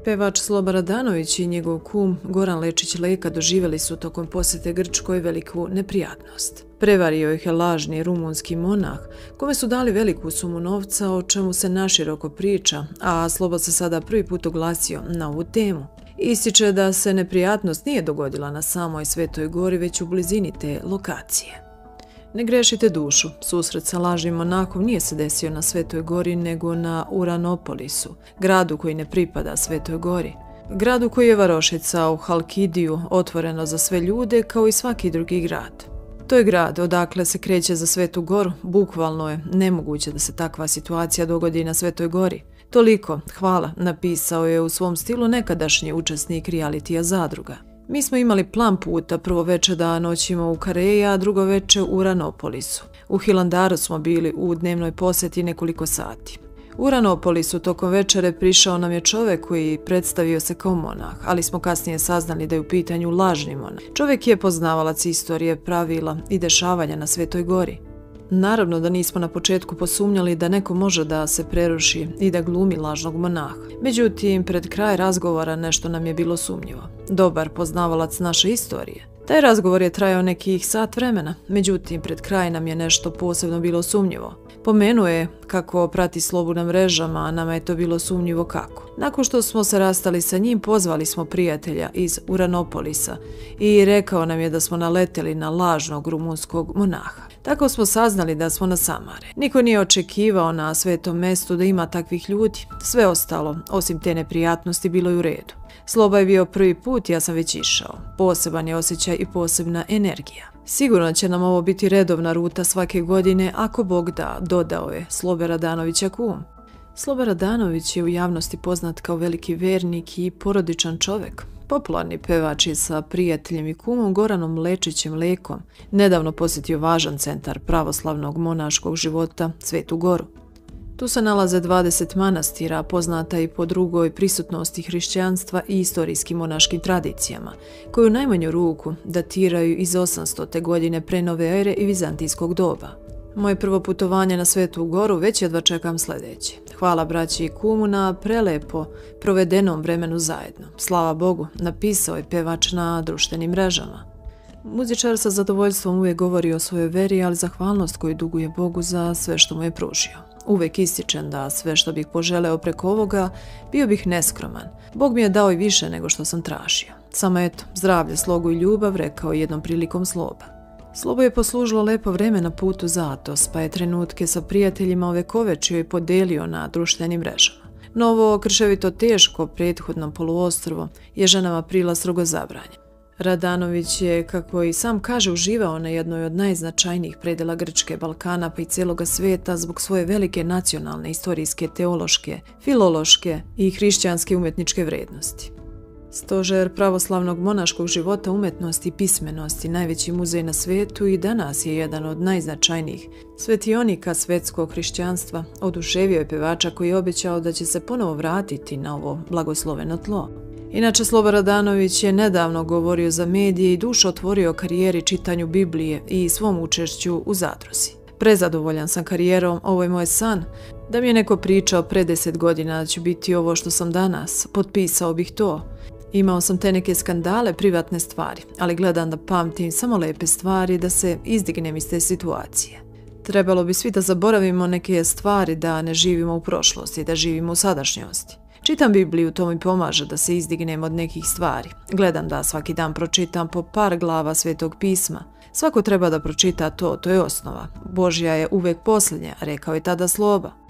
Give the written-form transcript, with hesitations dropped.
Pevač Sloba Radanović i njegov kum Goran Lečić-Leka doživjeli su tokom posjete Grčkoj veliku neprijatnost. Prevario ih je lažni rumunski monah, kome su dali veliku sumu novca, o čemu se naširoko priča, a Sloba se sada prvi put oglasio na ovu temu. Ističe da se neprijatnost nije dogodila na samoj Svetoj Gori, već u blizini te lokacije. Ne grešite dušu, susret sa lažnim monahom nije se desio na Svetoj Gori, nego na Uranopolisu, gradu koji ne pripada Svetoj Gori. Gradu koji je varošica u Halkidiju, otvoreno za sve ljude kao i svaki drugi grad. To je grad odakle se kreće za Svetu Goru, bukvalno je nemoguće da se takva situacija dogodi na Svetoj Gori. Toliko, hvala, napisao je u svom stilu nekadašnji učesnik realitija Zadruga. Mi smo imali plan puta, prvo veče da noćimo u Kareji, a drugo veče u Uranopolisu. U Hilandaru smo bili u dnevnoj posjeti nekoliko sati. U Uranopolisu tokom večere prišao nam je čovjek koji predstavio se kao monah, ali smo kasnije saznali da je u pitanju lažni monah. Čovjek je poznavalac istorije, pravila i dešavanja na Svetoj Gori. Naravno da nismo na početku posumnjali da neko može da se preruši i da glumi lažnog monaha. Međutim, pred kraj razgovora nešto nam je bilo sumnjivo. Dobar poznavalac naše istorije. Taj razgovor je trajao nekih sat vremena, međutim, pred kraj nam je nešto posebno bilo sumnjivo. Pomenuo je kako prati Slobu na mrežama, a nama je to bilo sumnjivo kako. Nakon što smo se rastali sa njim, pozvali smo prijatelja iz Uranopolisa i rekao nam je da smo naleteli na lažnog rumunskog monaha. Tako smo saznali da smo na Samare. Niko nije očekivao na svetom mestu da ima takvih ljudi. Sve ostalo, osim te neprijatnosti, bilo je u redu. Sloba je bio prvi put, ja sam već išao. Poseban je osjećaj i posebna energija. Sigurno će nam ovo biti redovna ruta svake godine, ako Bog da, dodao je Slobe Radanovića kum. Sloba Radanović je u javnosti poznat kao veliki vernik i porodičan čovjek. Popularni pevač je sa prijateljem i kumom Goranom Lečićem-Lekom nedavno posjetio važan centar pravoslavnog monaškog života, Svetu Goru. Tu se nalaze 20 manastira, poznata i po drugoj prisutnosti hrišćanstva i istorijskim monaškim tradicijama, koji u najmanju ruku datiraju iz 800. godine pre nove ere i vizantijskog doba. Moje prvo putovanje na Svetu Goru već jedva čekam sljedeće. Hvala braći i kumu na prelepo provedenom vremenu zajedno. Slava Bogu, napisao je pevač na društvenim mrežama. Muzičar sa zadovoljstvom uvijek govori o svojoj veri, ali zahvalnost koju duguje Bogu za sve što mu je pružio. Uvijek ističem da sve što bih poželeo preko ovoga, bio bih neskroman. Bog mi je dao i više nego što sam tražio. Samo eto, zdravlje, slogu i ljubav, rekao je jednom prilikom Sloba. Slobo je poslužilo lepo vreme na putu za Atos, pa je trenutke sa prijateljima ovekovečio i podelio na društvenim mrežama. No ovo krševito teško prethodno poluostrvo je ženama prila strogo zabranjeno. Radanović je, kako i sam kaže, uživao na jednoj od najznačajnijih predela Grčke, Balkana pa i cijeloga svijeta zbog svoje velike nacionalne, istorijske, teološke, filološke i hrišćanske umjetničke vrednosti. Stožer pravoslavnog monaškog života, umetnosti i pismenosti, najveći muzej na svijetu, i danas je jedan od najznačajnijih svetionika svetskog hrišćanstva, oduševio je pevača koji je obećao da će se ponovo vratiti na ovo blagosloveno tlo. Inače, Sloba Radanović je nedavno govorio za medije i dušo otvorio karijeri čitanju Biblije i svom učešću u zadruzi. Prezadovoljan sam karijerom, ovo je moj san. Da mi je neko pričao pre 10 godina da ću biti ovo što sam danas, potpisao bih to. Imao sam te neke skandale, privatne stvari, ali gledam da pamtim samo lepe stvari, da se izdignem iz te situacije. Trebalo bi svi da zaboravimo neke stvari, da ne živimo u prošlosti, da živimo u sadašnjosti. Čitam Bibliju, to mi pomaže da se izdignem od nekih stvari. Gledam da svaki dan pročitam po par glava Svetog pisma. Svako treba da pročita to je osnova. Božja je uvek posljednja, rekao je tada Sloba.